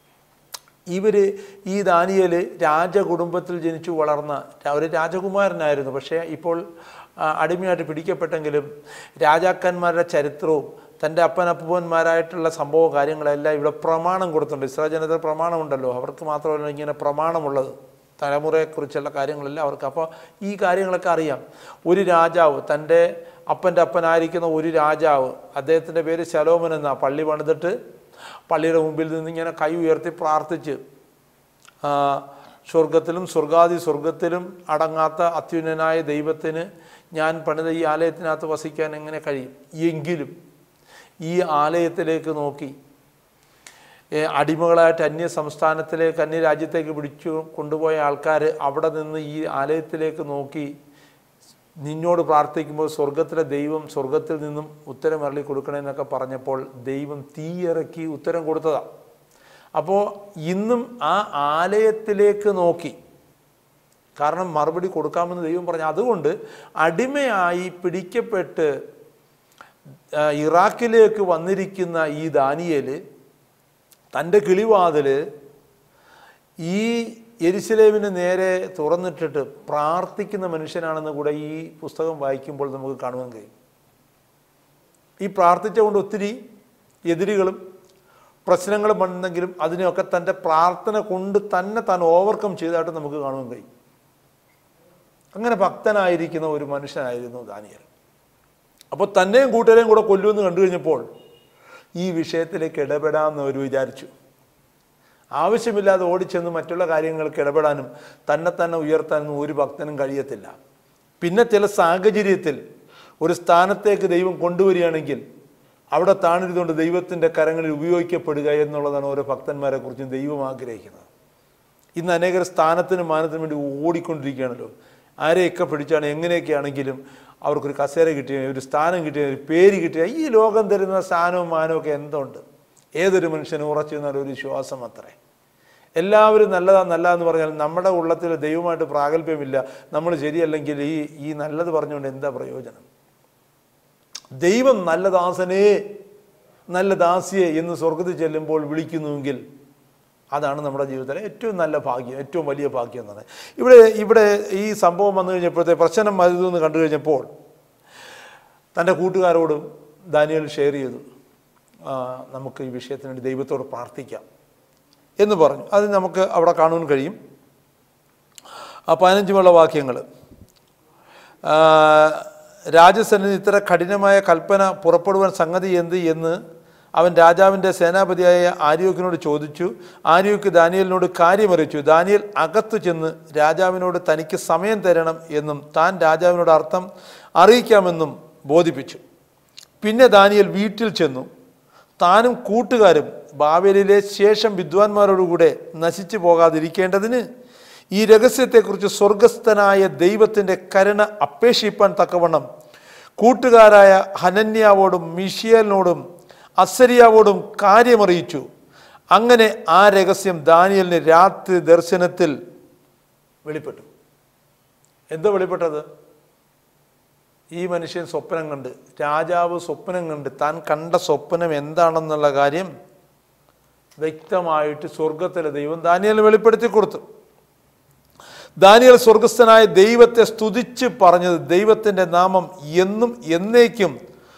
ഇവർ ഈ ദാനിയേൽ രാജകുടുംബത്തിൽ ജനിച്ചു വളർന്ന ഒരു രാജകുമാരനായിരുന്നു. പക്ഷേ ഇപ്പോൾ അടിമയായിട്ട് പിടിക്കപ്പെട്ടെങ്കിലും രാജാക്കന്മാരുടെ ചരിത്രവും തൻ്റെ അപ്പനപ്പൂപ്പന്മാരായിട്ടുള്ള സംഭവ കാര്യങ്ങളെല്ലാം ഇവിടെ പ്രമാണം കൊടുത്തിട്ടുണ്ട്. ഇസ്രായേൽ ജനതയിൽ പ്രമാണമുണ്ടല്ലോ, അവർക്ക് മാത്രമല്ല ഇങ്ങനെ പ്രമാണമുള്ളത്, തലമുറയെക്കുറിച്ചുള്ള കാര്യങ്ങളെല്ലാം അവർക്ക്. അപ്പോൾ ഈ കാര്യങ്ങളൊക്കെ അറിയാം. ഒരു രാജാവ്, തൻ്റെ അപ്പൻ്റെ അപ്പനായിരിക്കുന്ന ഒരു രാജാവ്, അദ്ദേഹത്തിൻ്റെ പേര് ശലോമൻ എന്നാ, പള്ളി പണിതിട്ട് പള്ളിയുടെ മുമ്പിൽ നിന്ന് ഇങ്ങനെ കൈ ഉയർത്തി പ്രാർത്ഥിച്ച് സ്വർഗത്തിലും സ്വർഗാദി സ്വർഗത്തിലും അടങ്ങാത്ത അത്യുന്നതനായ ദൈവത്തിന് ഞാൻ പണിത ഈ ആലയത്തിനകത്ത് വസിക്കാൻ എങ്ങനെ കഴിയും? എങ്കിലും ഈ ആലയത്തിലേക്ക് നോക്കി അടിമകളായിട്ട് അന്യ സംസ്ഥാനത്തിലേക്ക് അന്യ രാജ്യത്തേക്ക് പിടിച്ചു കൊണ്ടുപോയ ആൾക്കാർ അവിടെ നിന്ന് ഈ ആലയത്തിലേക്ക് നോക്കി നിന്നോട് പ്രാർത്ഥിക്കുമ്പോൾ സ്വർഗത്തിലെ ദൈവം സ്വർഗത്തിൽ നിന്നും ഉത്തരം അരളി കൊടുക്കണമെന്നൊക്കെ പറഞ്ഞപ്പോൾ ദൈവം തീയിറക്കി ഉത്തരം കൊടുത്തതാണ്. അപ്പോൾ ഇന്നും ആ ആലയത്തിലേക്ക് നോക്കി, കാരണം മറുപടി കൊടുക്കാമെന്ന് ദൈവം പറഞ്ഞു. അതുകൊണ്ട് അടിമയായി പിടിക്കപ്പെട്ട് ഇറാഖിലേക്ക് വന്നിരിക്കുന്ന ഈ ദാനിയേൽ തൻ്റെ കിളിവാതിൽ ഈ യെരുശലേമിന് നേരെ തുറന്നിട്ടിട്ട് പ്രാർത്ഥിക്കുന്ന മനുഷ്യനാണെന്ന് കൂടെ ഈ പുസ്തകം വായിക്കുമ്പോൾ നമുക്ക് കാണുവാൻ കഴിയും. ഈ പ്രാർത്ഥിച്ചുകൊണ്ട് ഒത്തിരി എതിരുകളും പ്രശ്നങ്ങളും വന്നെങ്കിലും അതിനെയൊക്കെ തൻ്റെ പ്രാർത്ഥന കൊണ്ട് തന്നെ താൻ ഓവർകം ചെയ്തതായിട്ട് നമുക്ക് കാണുവാൻ കഴിയും. അങ്ങനെ ഭക്തനായിരിക്കുന്ന ഒരു മനുഷ്യനായിരുന്നു ദാനിയേൽ. അപ്പോൾ തന്നെയും കൂട്ടരെയും കൂടെ കൊല്ലുമെന്ന് കണ്ടു കഴിഞ്ഞപ്പോൾ ഈ വിഷയത്തിലേക്ക് ഇടപെടാമെന്ന് അവർ വിചാരിച്ചു. ആവശ്യമില്ലാതെ ഓടിച്ചെന്ന് മറ്റുള്ള കാര്യങ്ങൾക്ക് ഇടപെടാനും തന്നെ തന്നെ ഉയർത്താനും ഒരു ഭക്തനും കഴിയത്തില്ല. പിന്നെ ചില സാഹചര്യത്തിൽ ഒരു സ്ഥാനത്തേക്ക് ദൈവം കൊണ്ടുവരികയാണെങ്കിൽ അവിടെ താണിരുന്നുകൊണ്ട് ദൈവത്തിൻ്റെ കരങ്ങളിൽ ഉപയോഗിക്കപ്പെടുക എന്നുള്ളതാണ് ഓരോ ഭക്തന്മാരെ കുറിച്ചും ദൈവം ആഗ്രഹിക്കുന്നത്. ഇന്ന് അനേകർ സ്ഥാനത്തിനും മാനത്തിനും വേണ്ടി ഓടിക്കൊണ്ടിരിക്കുകയാണല്ലോ. ആരെയൊക്കെ പിടിച്ചാണ് എങ്ങനെയൊക്കെയാണെങ്കിലും അവർക്കൊരു കസേര കിട്ടിയ, ഒരു സ്ഥാനം കിട്ടിയ, ഒരു പേര് കിട്ടിയ, ഈ ലോകം തരുന്ന സ്ഥാനവും മാനവും ഒക്കെ എന്തുണ്ട്? ഏതൊരു മനുഷ്യനും ഉറച്ചു നിന്നാൽ ഒരു ശ്വാസം അത്രേ. എല്ലാവരും നല്ലതാ നല്ലതെന്ന് പറഞ്ഞാൽ നമ്മുടെ ഉള്ളത്തിൽ ദൈവമായിട്ട് പ്രാഗൽഭ്യമില്ല, നമ്മൾ ശരിയല്ലെങ്കിൽ ഈ ഈ നല്ലത് പറഞ്ഞുകൊണ്ട് എന്താ പ്രയോജനം? ദൈവം നല്ലദാസനേ നല്ല ദാസിയെ എന്ന് സ്വർഗത്തിൽ ചെല്ലുമ്പോൾ വിളിക്കുന്നുവെങ്കിൽ അതാണ് നമ്മുടെ ജീവിതത്തിലെ ഏറ്റവും നല്ല ഭാഗ്യം, ഏറ്റവും വലിയ ഭാഗ്യം എന്നാണ്. ഇവിടെ ഇവിടെ ഈ സംഭവം വന്നു കഴിഞ്ഞപ്പോഴത്തെ പ്രശ്നം മരുതെന്ന് കണ്ടു കഴിഞ്ഞപ്പോൾ തൻ്റെ കൂട്ടുകാരോടും ദാനിയേൽ ഷെയർ ചെയ്തു, നമുക്ക് ഈ വിഷയത്തിന് വേണ്ടി ദൈവത്തോട് പ്രാർത്ഥിക്കാം എന്ന് പറഞ്ഞു. അത് നമുക്ക് അവിടെ കാണുവാൻ കഴിയും. ആ പതിനഞ്ചുമുള്ള വാക്യങ്ങൾ, രാജസന്നിധി ഇത്ര കഠിനമായ കൽപ്പന പുറപ്പെടുവാൻ സംഗതി എന്ത് എന്ന് അവൻ രാജാവിൻ്റെ സേനാപതിയായ ആര്യോക്കിനോട് ചോദിച്ചു. ആര്യോക്ക് ദാനിയേലിനോട് കാര്യമറിയിച്ചു. ദാനിയേൽ അകത്തു ചെന്ന് രാജാവിനോട് തനിക്ക് സമയം തരണം എന്നും താൻ രാജാവിനോട് അർത്ഥം അറിയിക്കാമെന്നും ബോധിപ്പിച്ചു. പിന്നെ ദാനിയേൽ വീട്ടിൽ ചെന്നു. താനും കൂട്ടുകാരും ബാബേലിലെ ശേഷം വിദ്വാൻമാരോടുകൂടെ നശിച്ചു പോകാതിരിക്കേണ്ടതിന് ഈ രഹസ്യത്തെക്കുറിച്ച് സ്വർഗസ്ഥനായ ദൈവത്തിൻ്റെ കരുണ അപേക്ഷിപ്പാൻ തക്കവണ്ണം കൂട്ടുകാരായ ഹനന്യാവോടും മിഷിയേലിനോടും അസരിയാവോടും കാര്യമറിയിച്ചു. അങ്ങനെ ആ രഹസ്യം ദാനിയേലിന് രാത്രി ദർശനത്തിൽ വെളിപ്പെട്ടു. എന്തോ വെളിപ്പെട്ടത്? ഈ മനുഷ്യൻ സ്വപ്നം കണ്ട്, രാജാവ് സ്വപ്നം കണ്ട്, താൻ കണ്ട സ്വപ്നം എന്താണെന്നുള്ള കാര്യം വ്യക്തമായിട്ട് സ്വർഗത്തിലെ ദൈവം ദാനിയേലിന് വെളിപ്പെടുത്തി കൊടുത്തു. ദാനിയേൽ സ്വർഗസ്ഥനായ ദൈവത്തെ സ്തുതിച്ച് പറഞ്ഞത്, ദൈവത്തിൻ്റെ നാമം എന്നും എന്നേക്കും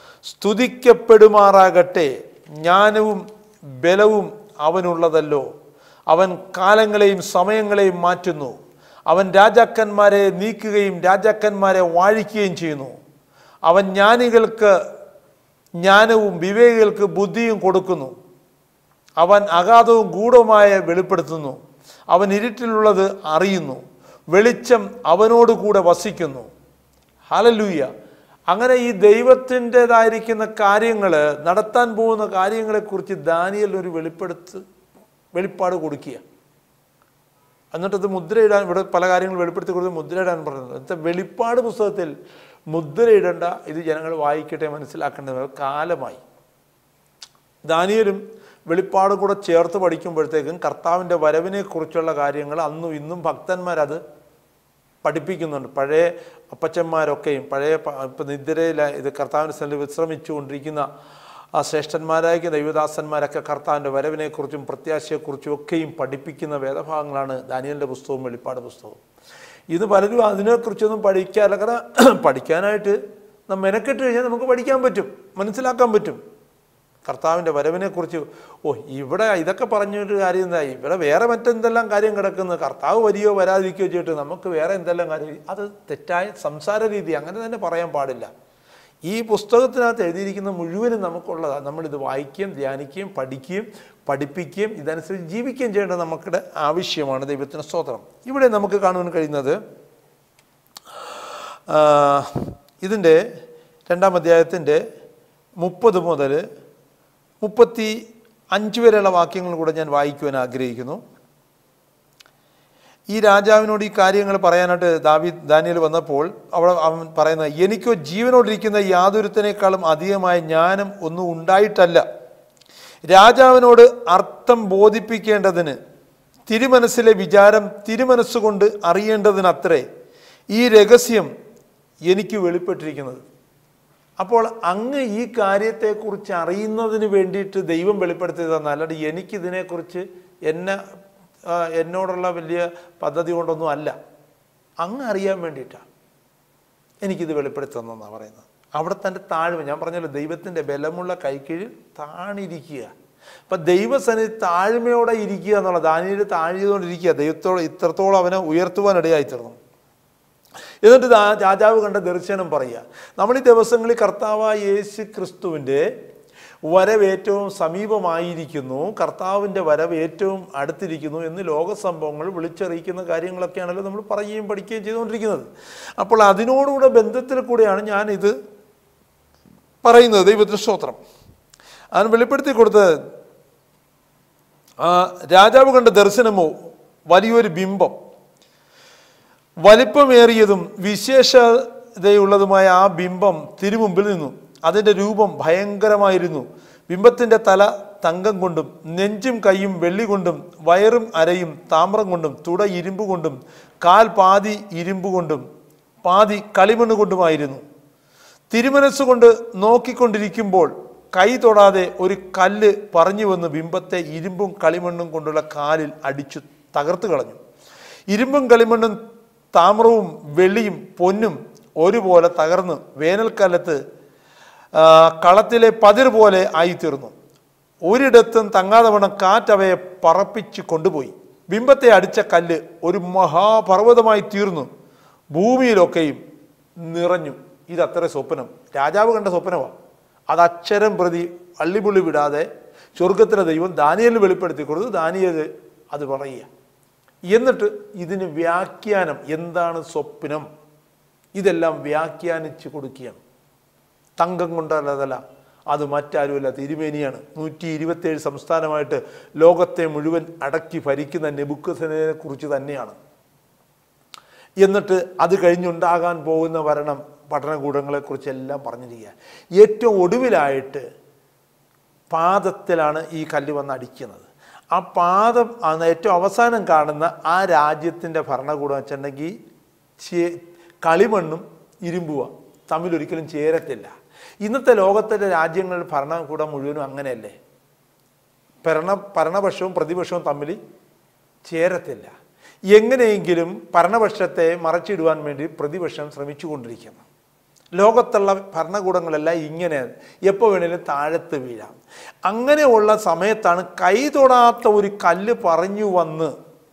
സ്തുതിക്കപ്പെടുമാറാകട്ടെ. ജ്ഞാനവും ബലവും അവനുള്ളതല്ലോ. അവൻ കാലങ്ങളെയും സമയങ്ങളെയും മാറ്റുന്നു. അവൻ രാജാക്കന്മാരെ നീക്കുകയും രാജാക്കന്മാരെ വാഴിക്കുകയും ചെയ്യുന്നു. അവൻ ജ്ഞാനികൾക്ക് ജ്ഞാനവും വിവേകികൾക്ക് ബുദ്ധിയും കൊടുക്കുന്നു. അവൻ അഗാധവും ഗൂഢവുമായ വെളിപ്പെടുത്തുന്നു. അവൻ ഇരുട്ടിലുള്ളത് അറിയുന്നു. വെളിച്ചം അവനോടുകൂടെ വസിക്കുന്നു. ഹല്ലേലൂയ. അങ്ങനെ ഈ ദൈവത്തിൻ്റെതായിരിക്കുന്ന കാര്യങ്ങൾ, നടത്താൻ പോകുന്ന കാര്യങ്ങളെക്കുറിച്ച് ദാനിയേൽ ഒരു വെളിപ്പെടുത്ത് വെളിപ്പാട് കൊടുക്കുക. എന്നിട്ടത് മുദ്രയിടാൻ, ഇവിടെ പല കാര്യങ്ങൾ വെളിപ്പെടുത്തി കൊടുത്ത് മുദ്രയിടാൻ പറഞ്ഞത്. എന്നിട്ട് വെളിപ്പാട് പുസ്തകത്തിൽ മുദ്രയിടേണ്ട, ഇത് ജനങ്ങൾ വായിക്കട്ടെ, മനസ്സിലാക്കേണ്ടത് കാലമായി. ദാനിയേലും വെളിപ്പാടും കൂടെ ചേർത്ത് പഠിക്കുമ്പോഴത്തേക്കും കർത്താവിൻ്റെ വരവിനെക്കുറിച്ചുള്ള കാര്യങ്ങൾ അന്നും ഇന്നും ഭക്തന്മാരത് പഠിപ്പിക്കുന്നുണ്ട്. പഴയ അപ്പച്ചന്മാരൊക്കെയും പഴയ ഇപ്പം നിദ്രയിൽ ഇത് കർത്താവിൻ്റെ സ്ഥലത്ത് വിശ്രമിച്ചു കൊണ്ടിരിക്കുന്ന ആ ശ്രേഷ്ഠന്മാരായ ദൈവദാസന്മാരൊക്കെ കർത്താവിൻ്റെ വരവിനെക്കുറിച്ചും പ്രത്യാശയെക്കുറിച്ചും ഒക്കെയും പഠിപ്പിക്കുന്ന വേദഭാഗങ്ങളാണ് ദാനിയേലിൻ്റെ പുസ്തകവും വെളിപ്പാട് പുസ്തകവും. ഇത് പലരും അതിനെക്കുറിച്ചൊന്നും പഠിക്കാറില്ല. കാരണം പഠിക്കാനായിട്ട് നാം മെനക്കെട്ട് കഴിഞ്ഞാൽ നമുക്ക് പഠിക്കാൻ പറ്റും, മനസ്സിലാക്കാൻ പറ്റും. കർത്താവിൻ്റെ വരവിനെക്കുറിച്ച് ഓ ഇവിടെ ഇതൊക്കെ പറഞ്ഞിട്ട് കാര്യം എന്തായി, ഇവിടെ വേറെ മറ്റെന്തെല്ലാം കാര്യം കിടക്കുന്നത്, കർത്താവ് വരികയോ വരാതിരിക്കുകയോ ചെയ്തിട്ട് നമുക്ക് വേറെ എന്തെല്ലാം കാര്യം, അത് തെറ്റായ സംസാര രീതി, അങ്ങനെ തന്നെ പറയാൻ പാടില്ല. ഈ പുസ്തകത്തിനകത്ത് എഴുതിയിരിക്കുന്ന മുഴുവനും നമുക്കുള്ളതാണ്. നമ്മളിത് വായിക്കുകയും ധ്യാനിക്കുകയും പഠിക്കുകയും പഠിപ്പിക്കുകയും ഇതനുസരിച്ച് ജീവിക്കുകയും ചെയ്യേണ്ടത് നമുക്കിടെ ആവശ്യമാണ്. ദൈവത്തിന് സ്തോത്രം. ഇവിടെ നമുക്ക് കാണുവാൻ കഴിയുന്നത് ഇതിൻ്റെ രണ്ടാം അധ്യായത്തിൻ്റെ മുപ്പത് മുതൽ മുപ്പത്തി അഞ്ച് വരെയുള്ള വാക്യങ്ങൾ കൂടെ ഞാൻ വായിക്കുവാൻ ആഗ്രഹിക്കുന്നു. ഈ രാജാവിനോട് ഈ കാര്യങ്ങൾ പറയാനായിട്ട് ദാവീ ദാനിയേൽ വന്നപ്പോൾ അവിടെ അവൻ പറയുന്നത്, എനിക്കോ ജീവനോടിരിക്കുന്ന യാതൊരുത്തനേക്കാളും അധികമായ ജ്ഞാനം ഒന്നും ഉണ്ടായിട്ടല്ല, രാജാവിനോട് അർത്ഥം ബോധിപ്പിക്കേണ്ടതിന് തിരുമനസ്സിലെ വിചാരം തിരുമനസ്സുകൊണ്ട് അറിയേണ്ടതിനത്രേ ഈ രഹസ്യം എനിക്ക് വെളിപ്പെട്ടിരിക്കുന്നത്. അപ്പോൾ അങ്ങ് ഈ കാര്യത്തെക്കുറിച്ച് അറിയുന്നതിന് വേണ്ടിയിട്ട് ദൈവം വെളിപ്പെടുത്തിയതാണ്, അല്ലാണ്ട് എനിക്കിതിനെക്കുറിച്ച് എന്നെ എന്നോടുള്ള വലിയ പദ്ധതി കൊണ്ടൊന്നും അല്ല, അങ്ങ് അറിയാൻ വേണ്ടിയിട്ടാണ് എനിക്കിത് വെളിപ്പെടുത്തുന്നതെന്നാണ് പറയുന്നത്. അവിടെ തൻ്റെ താഴ്മ, ഞാൻ പറഞ്ഞല്ലോ ദൈവത്തിൻ്റെ ബലമുള്ള കൈക്കീഴിൽ താണിരിക്കുക. അപ്പം ദൈവസന്നിധി താഴ്മയോടെ ഇരിക്കുക എന്നുള്ളത്, ദാനിയേൽ താഴ്ചതുകൊണ്ടിരിക്കുക, ദൈവത്തോട് ഇത്രത്തോളം അവനെ ഉയർത്തുവാനിടയായി തീർന്നു. എന്നിട്ട് രാജാവ് കണ്ട ദർശനം പറയുക. നമ്മൾ ഈ ദിവസങ്ങളിൽ കർത്താവായ യേശു ക്രിസ്തുവിൻ്റെ വരവ് ഏറ്റവും സമീപമായിരിക്കുന്നു, കർത്താവിൻ്റെ വരവ് ഏറ്റവും അടുത്തിരിക്കുന്നു എന്ന് ലോക സംഭവങ്ങൾ വിളിച്ചറിയിക്കുന്ന കാര്യങ്ങളൊക്കെയാണല്ലോ നമ്മൾ പറയുകയും പഠിക്കുകയും ചെയ്തുകൊണ്ടിരിക്കുന്നത്. അപ്പോൾ അതിനോടുകൂടെ ബന്ധത്തിൽ കൂടെയാണ് ഞാനിത് പറയുന്നത്. ദൈവത്തിന് സ്തോത്രം. അവൻ വെളിപ്പെടുത്തി കൊടുത്തത്, രാജാവ് കണ്ട ദർശനമോ വലിയൊരു ബിംബം, വലിപ്പമേറിയതും വിശേഷതയുള്ളതുമായ ആ ബിംബം തിരുമുമ്പിൽ നിന്നു. അതിൻ്റെ രൂപം ഭയങ്കരമായിരുന്നു. ബിംബത്തിൻ്റെ തല തങ്കം കൊണ്ടും നെഞ്ചും കൈയും വെള്ളി കൊണ്ടും വയറും അരയും താമ്രം കൊണ്ടും തുട ഇരുമ്പ് കൊണ്ടും കാൽ പാതി ഇരുമ്പ് കൊണ്ടും പാതി കളിമണ്ണ് കൊണ്ടുമായിരുന്നു. തിരുമനസ്സുകൊണ്ട് നോക്കിക്കൊണ്ടിരിക്കുമ്പോൾ കൈ തൊടാതെ ഒരു കല്ല് പറഞ്ഞു വന്ന് ബിംബത്തെ ഇരുമ്പും കളിമണ്ണും കൊണ്ടുള്ള കാലിൽ അടിച്ചു തകർത്ത് കളഞ്ഞു. ഇരുമ്പും കളിമണ്ണും താമ്രവും വെള്ളിയും പൊന്നും ഒരുപോലെ തകർന്ന് വേനൽക്കാലത്ത് കളത്തിലെ പതിർ പോലെ ആയിത്തീർന്നു. ഒരിടത്തും തങ്ങാതെ വണ്ണം കാറ്റവയെ പറപ്പിച്ച് കൊണ്ടുപോയി. ബിംബത്തെ അടിച്ച കല്ല് ഒരു മഹാപർവ്വതമായി തീർന്നു, ഭൂമിയിലൊക്കെയും നിറഞ്ഞു. ഇതത്ര സ്വപ്നം, രാജാവ് കണ്ട സ്വപ്നമാണ്. അത് അക്ഷരം പ്രതി അള്ളിപുള്ളി വിടാതെ സ്വർഗത്തിലെ ദൈവം ദാനിയേലിന് വെളിപ്പെടുത്തി കൊടുത്തു. ദാനിയേൽ അത് പറയുക. എന്നിട്ട് ഇതിന് വ്യാഖ്യാനം, എന്താണ് സ്വപ്നം, ഇതെല്ലാം വ്യാഖ്യാനിച്ച് കൊടുക്കുകയാണ്. തങ്കം കൊണ്ടല്ലതല്ല, അത് മറ്റാരുമല്ല, തിരുമേനിയാണ്. നൂറ്റി ഇരുപത്തേഴ് സംസ്ഥാനമായിട്ട് ലോകത്തെ മുഴുവൻ അടക്കി ഭരിക്കുന്ന നെബൂഖദ്നേസറിനെ കുറിച്ച് തന്നെയാണ്. എന്നിട്ട് അത് കഴിഞ്ഞുണ്ടാകാൻ പോകുന്ന ഭരണം, പഠനകൂടങ്ങളെക്കുറിച്ചെല്ലാം പറഞ്ഞിരിക്കുക. ഏറ്റവും ഒടുവിലായിട്ട് പാദത്തിലാണ് ഈ കല്ല് വന്ന് അടിക്കുന്നത്. ആ പാദം ഏറ്റവും അവസാനം കാണുന്ന ആ രാജ്യത്തിൻ്റെ ഭരണകൂടം വെച്ചിട്ടുണ്ടെങ്കിൽ ചേ കളിമണ്ണും ഇരുമ്പുവാണ്, തമ്മിലൊരിക്കലും ചേരത്തില്ല. ഇന്നത്തെ ലോകത്തിലെ രാജ്യങ്ങളുടെ ഭരണകൂടം മുഴുവനും അങ്ങനെയല്ലേ, ഭരണ ഭരണപക്ഷവും പ്രതിപക്ഷവും തമ്മിൽ ചേരത്തില്ല. എങ്ങനെയെങ്കിലും ഭരണപക്ഷത്തെ മറച്ചിടുവാൻ വേണ്ടി പ്രതിപക്ഷം ശ്രമിച്ചു കൊണ്ടിരിക്കുന്നു. ലോകത്തുള്ള ഭരണകൂടങ്ങളെല്ലാം ഇങ്ങനെ എപ്പോൾ വേണേലും താഴത്ത് വീഴാം. അങ്ങനെയുള്ള സമയത്താണ് കൈ തൊടാത്ത ഒരു കല്ല് പറഞ്ഞു വന്ന്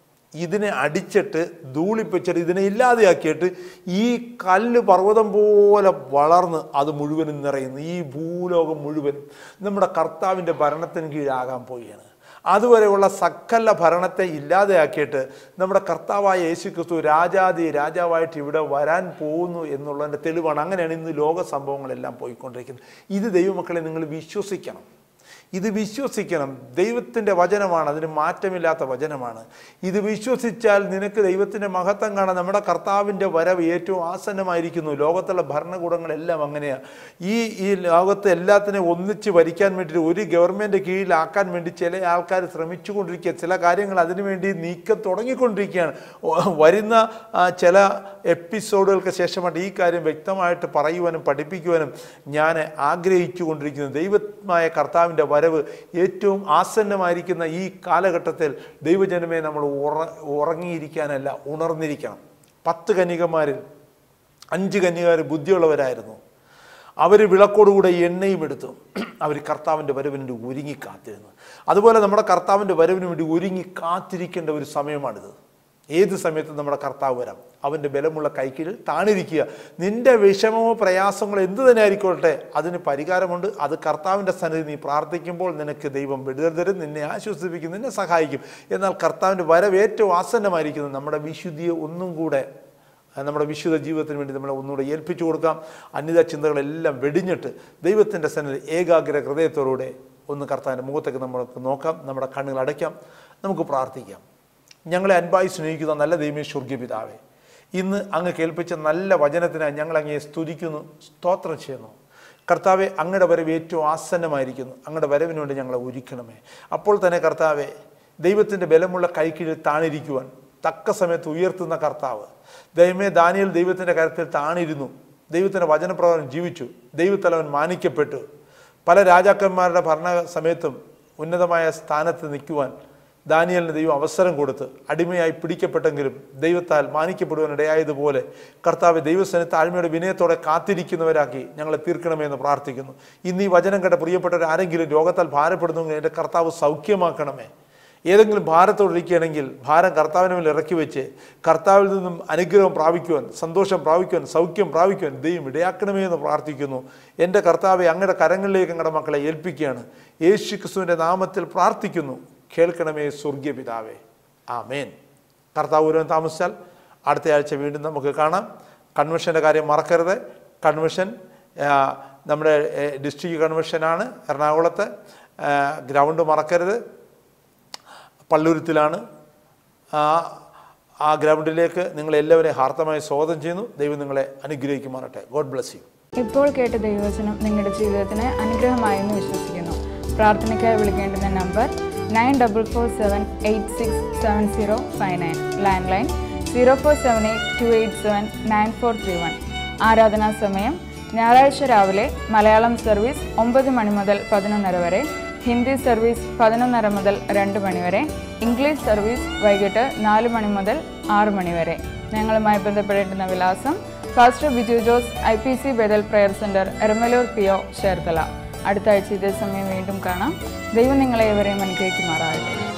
ഇതിനെ അടിച്ചിട്ട് ധൂളിപ്പിച്ചിട്ട് ഇതിനെ ഇല്ലാതെയാക്കിയിട്ട് ഈ കല്ല് പർവ്വതം പോലെ വളർന്ന് അത് മുഴുവനും നിറയുന്നു. ഈ ഭൂലോകം മുഴുവനും നമ്മുടെ കർത്താവിൻ്റെ ഭരണത്തിന് കീഴാകാൻ പോവുകയാണ്. അതുവരെയുള്ള സകല ഭരണത്തെ ഇല്ലാതെയാക്കിയിട്ട് നമ്മുടെ കർത്താവായ യേശുക്രിസ്തു രാജാതി രാജാവായിട്ട് ഇവിടെ വരാൻ പോകുന്നു എന്നുള്ളതിൻ്റെ തെളിവാണ്. അങ്ങനെയാണ് ഇന്ന് ലോക സംഭവങ്ങളെല്ലാം പോയിക്കൊണ്ടിരിക്കുന്നത്. ഇത് ദൈവമക്കളെ നിങ്ങൾ വിശ്വസിക്കണം, ഇത് വിശ്വസിക്കണം. ദൈവത്തിൻ്റെ വചനമാണ്, അതിന് മാറ്റമില്ലാത്ത വചനമാണ്. ഇത് വിശ്വസിച്ചാൽ നിനക്ക് ദൈവത്തിൻ്റെ മഹത്വം കാണാൻ. നമ്മുടെ കർത്താവിൻ്റെ വരവ് ഏറ്റവും ആസന്നമായിരിക്കുന്നു. ലോകത്തുള്ള ഭരണകൂടങ്ങളെല്ലാം അങ്ങനെയാണ്. ഈ ഈ ലോകത്തെ എല്ലാത്തിനെയും ഒന്നിച്ച് ഭരിക്കാൻ വേണ്ടിയിട്ട് ഒരു ഗവൺമെൻറ് കീഴിലാക്കാൻ വേണ്ടി ചില ആൾക്കാർ ശ്രമിച്ചു കൊണ്ടിരിക്കുക. ചില കാര്യങ്ങൾ അതിനുവേണ്ടി നീക്കം തുടങ്ങിക്കൊണ്ടിരിക്കുകയാണ്. വരുന്ന ചില എപ്പിസോഡുകൾക്ക് ശേഷമായിട്ട് ഈ കാര്യം വ്യക്തമായിട്ട് പറയുവാനും പഠിപ്പിക്കുവാനും ഞാൻ ആഗ്രഹിച്ചു കൊണ്ടിരിക്കുന്നു. ദൈവമായ കർത്താവിൻ്റെ വരവ് ഏറ്റവും ആസന്നമായിരിക്കുന്ന ഈ കാലഘട്ടത്തിൽ ദൈവജനമേ നമ്മൾ ഉറ ഉറങ്ങിയിരിക്കാനല്ല, ഉണർന്നിരിക്കണം. പത്ത് കന്യകമാരിൽ അഞ്ച് കന്യകമാർ ബുദ്ധിയുള്ളവരായിരുന്നു. അവർ വിളക്കോടുകൂടെ എണ്ണയും എടുത്തു. അവർ കർത്താവിൻ്റെ വരവിന് വേണ്ടി ഒരുങ്ങി കാത്തിരുന്നു. അതുപോലെ നമ്മുടെ കർത്താവിൻ്റെ വരവിന് വേണ്ടി ഒരുങ്ങി കാത്തിരിക്കേണ്ട ഒരു സമയമാണിത്. ഏത് സമയത്തും നമ്മുടെ കർത്താവ് വരാം. അവൻ്റെ ബലമുള്ള കൈക്കീഴിൽ താണിരിക്കുക. നിൻ്റെ വിഷമമോ പ്രയാസങ്ങളോ എന്തു തന്നെ ആയിക്കോട്ടെ, അതിന് പരിഹാരമുണ്ട്. അത് കർത്താവിൻ്റെ സന്നിധി നീ പ്രാർത്ഥിക്കുമ്പോൾ നിനക്ക് ദൈവം വിടുതൽ തരും, നിന്നെ ആശ്വസിപ്പിക്കും, നിന്നെ സഹായിക്കും. എന്നാൽ കർത്താവിൻ്റെ വരവ് ഏറ്റവും ആസന്നമായിരിക്കുന്നത്. നമ്മുടെ വിശുദ്ധിയെ ഒന്നും കൂടെ, നമ്മുടെ വിശുദ്ധ ജീവിതത്തിന് വേണ്ടി നമ്മളെ ഒന്നുകൂടെ ഏൽപ്പിച്ചു കൊടുക്കാം. അന്യത ചിന്തകളെല്ലാം വെടിഞ്ഞിട്ട് ദൈവത്തിൻ്റെ സന്നിധി ഏകാഗ്ര ഹൃദയത്തോടെ ഒന്ന് കർത്താവിൻ്റെ മുഖത്തേക്ക് നമ്മൾക്ക് നോക്കാം. നമ്മുടെ കണ്ണുകൾ അടയ്ക്കാം, നമുക്ക് പ്രാർത്ഥിക്കാം. ഞങ്ങളെ അൻപായി സ്നേഹിക്കുന്ന നല്ല ദൈവമേ, സ്വർഗ്ഗീയ പിതാവേ, ഇന്ന് അങ്ങ് കേൾപ്പിച്ച നല്ല വചനത്തിനായി ഞങ്ങൾ അങ്ങയെ സ്തുതിക്കുന്നു, സ്തോത്രം ചെയ്യുന്നു. കർത്താവെ, അങ്ങയുടെ വരവ് ഏറ്റവും ആസന്നമായിരിക്കുന്നു. അങ്ങയുടെ വരവിന് വേണ്ടി ഞങ്ങളെ ഒരുക്കണമേ. അപ്പോൾ തന്നെ കർത്താവെ, ദൈവത്തിൻ്റെ ബലമുള്ള കൈക്കീഴിൽ താണിരിക്കുവാൻ തക്ക സമയത്ത് ഉയർത്തുന്ന കർത്താവ്, ദൈവമേ, ദാനിയേൽ ദൈവത്തിൻ്റെ കരത്തിൽ താണിരുന്നു, ദൈവത്തിൻ്റെ വചനപ്രകാരം ജീവിച്ചു, ദൈവത്തലവൻ മാനിക്കപ്പെട്ടു. പല രാജാക്കന്മാരുടെ ഭരണ സമയത്തും ഉന്നതമായ സ്ഥാനത്ത് നിൽക്കുവാൻ ദാനിയേലിന് ദൈവം അവസരം കൊടുത്ത് അടിമയായി പിടിക്കപ്പെട്ടെങ്കിലും ദൈവത്താൽ മാനിക്കപ്പെടുവാനിടയായതുപോലെ കർത്താവ് ദൈവസേന താഴ്മയുടെ വിനയത്തോടെ കാത്തിരിക്കുന്നവരാക്കി ഞങ്ങളെ തീർക്കണമേ എന്ന് പ്രാർത്ഥിക്കുന്നു. ഇന്ന് ഈ വചനം കേട്ട പ്രിയപ്പെട്ടവർ ആരെങ്കിലും രോഗത്താൽ ഭാരപ്പെടുന്നെങ്കിൽ എൻ്റെ കർത്താവ് സൗഖ്യമാക്കണമേ. ഏതെങ്കിലും ഭാരത്തോടിരിക്കുകയാണെങ്കിൽ ഭാരം കർത്താവിന് മേൽ ഇറക്കി വെച്ച് കർത്താവിൽ നിന്നും അനുഗ്രഹം പ്രാപിക്കുവാൻ, സന്തോഷം പ്രാപിക്കുവാൻ, സൗഖ്യം പ്രാപിക്കുവാൻ ദൈവം ഇടയാക്കണമേ എന്ന് പ്രാർത്ഥിക്കുന്നു. എൻ്റെ കർത്താവെ, അങ്ങയുടെ കരങ്ങളിലേക്ക് ഞങ്ങളുടെ മക്കളെ ഏൽപ്പിക്കുകയാണ്. യേശു ക്രിസ്തുവിൻ്റെ നാമത്തിൽ പ്രാർത്ഥിക്കുന്നു. കേൾക്കണമേ സ്വർഗീയ പിതാവേ, ആമേൻ. കർത്താവ് ഒരുവൻ താമസിച്ചാൽ അടുത്ത ആഴ്ച വീണ്ടും നമുക്ക് കാണാം. കൺവെൻഷൻ്റെ കാര്യം മറക്കരുത്. കൺവെൻഷൻ നമ്മുടെ ഡിസ്ട്രിക്ട് കൺവെൻഷനാണ് എറണാകുളത്ത്. ഗ്രൗണ്ട് മറക്കരുത്, പള്ളൂരത്തിലാണ്. ആ ഗ്രൗണ്ടിലേക്ക് നിങ്ങളെല്ലാവരെയും ഹാർദമായി സ്വാഗതം ചെയ്യുന്നു. ദൈവം നിങ്ങളെ അനുഗ്രഹിക്കുമാറട്ടെ. God bless you. ഇപ്പോൾ കേട്ട ദൈവവചനം നിങ്ങളുടെ ജീവിതത്തിന് അനുഗ്രഹമായെന്ന് വിശ്വസിക്കുന്നു. പ്രാർത്ഥനയ്ക്കായി വിളിക്കേണ്ടുന്ന number nine double four seven eight six seven zero five nine, land line zero four seven eight two eight seven nine four three one. ആരാധനാ സമയം ഞായറാഴ്ച രാവിലെ മലയാളം സർവീസ് ഒമ്പത് മണി മുതൽ പതിനൊന്നര വരെ, ഹിന്ദി സർവീസ് പതിനൊന്നര മുതൽ രണ്ട് മണി വരെ, ഇംഗ്ലീഷ് സർവീസ് വൈകിട്ട് നാല് മണി മുതൽ ആറ് മണി വരെ. ഞങ്ങളുമായി ബന്ധപ്പെടേണ്ടുന്ന വിലാസം pastor Biju Jose, I P C Bethel prayer centre, Eramalloor P O, Cherthala. അടുത്ത ആഴ്ച ഇതേ സമയം വീണ്ടും കാണാം. ദൈവം നിങ്ങളെ ഏവരെയും അനുഗ്രഹിക്കുമാറാകട്ടെ.